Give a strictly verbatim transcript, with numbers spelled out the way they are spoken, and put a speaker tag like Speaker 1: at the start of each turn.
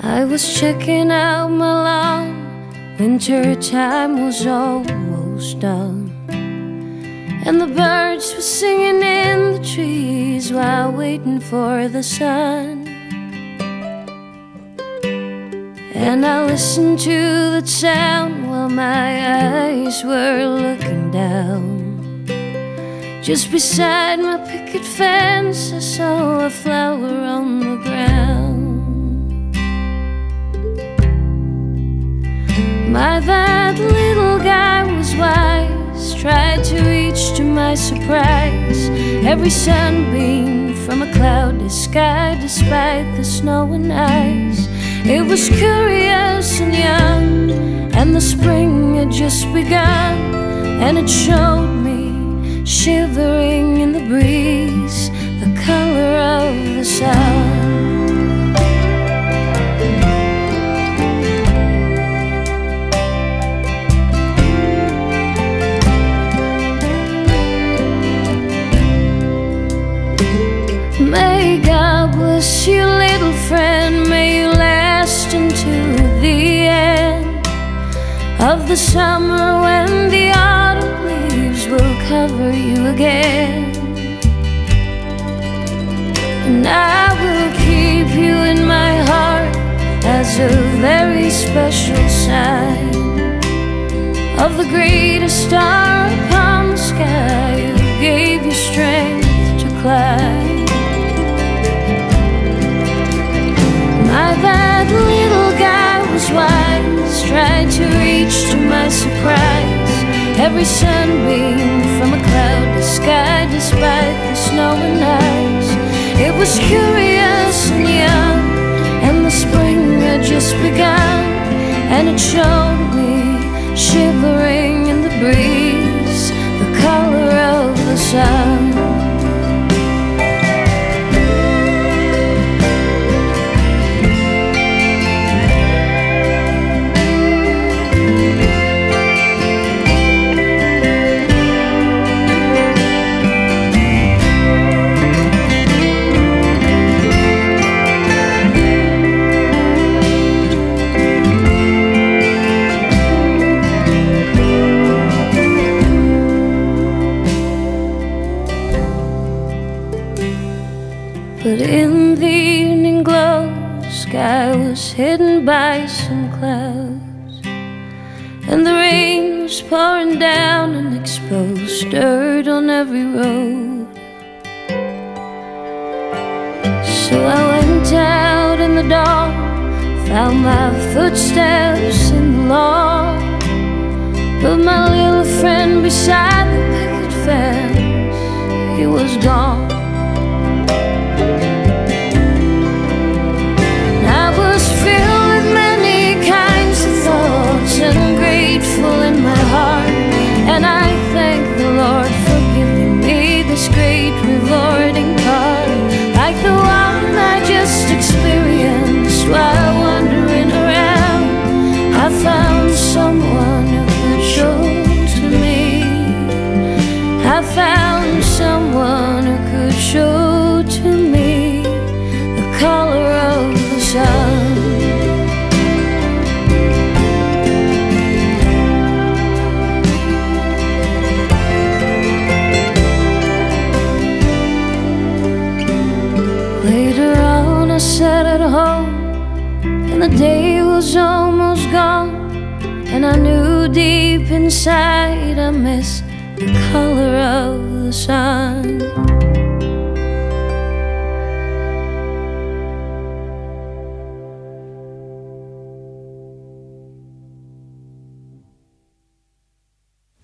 Speaker 1: I was checking out my lawn, winter time was almost done, and the birds were singing in the trees while waiting for the sun. And I listened to the sound while my eyes were looking down. Just beside my picket fence I saw a flower on the ground. My, that little guy was wise, tried to reach to my surprise every sunbeam from a cloudless sky, despite the snow and ice. It was curious and young, and the spring had just begun, and it showed me, shivering in the breeze, the color of the sun. May God bless you, little friend, may you last into the end of the summer, when the autumn leaves will cover you again. And I will keep you in my heart as a very special sign of the greatest star upon the sky, who gave you strength to climb. My, that little guy was wise, tried to reach to my surprise every sunbeam from a cloudless sky, despite the snow and ice. It was curious and young, and the spring had just begun, and it showed me, shivering in the breeze, the color of the sun. But in the evening glow, the sky was hidden by some clouds, and the rain was pouring down and exposed dirt on every road. So I went out in the dawn, found my footsteps in the lawn, but my little friend beside the picket fence, he was gone. And grateful in my heart, and I thank the Lord for giving me this great rewarding part, like the one I just experienced while wandering around. I found someone who could show to me, I found someone who could show to me the color of the sun. Later on I sat at home, and the day was almost gone, and I knew deep inside I missed the color of the sun.